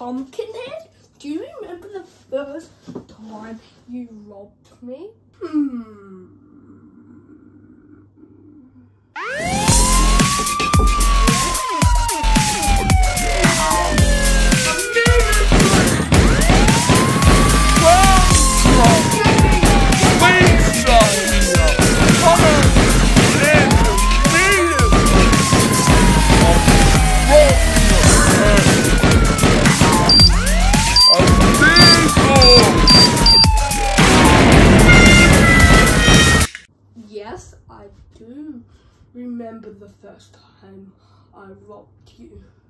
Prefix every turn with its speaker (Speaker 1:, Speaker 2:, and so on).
Speaker 1: Pumpkinhead, do you remember the first time you robbed me? Yes, I do remember the first time I robbed you.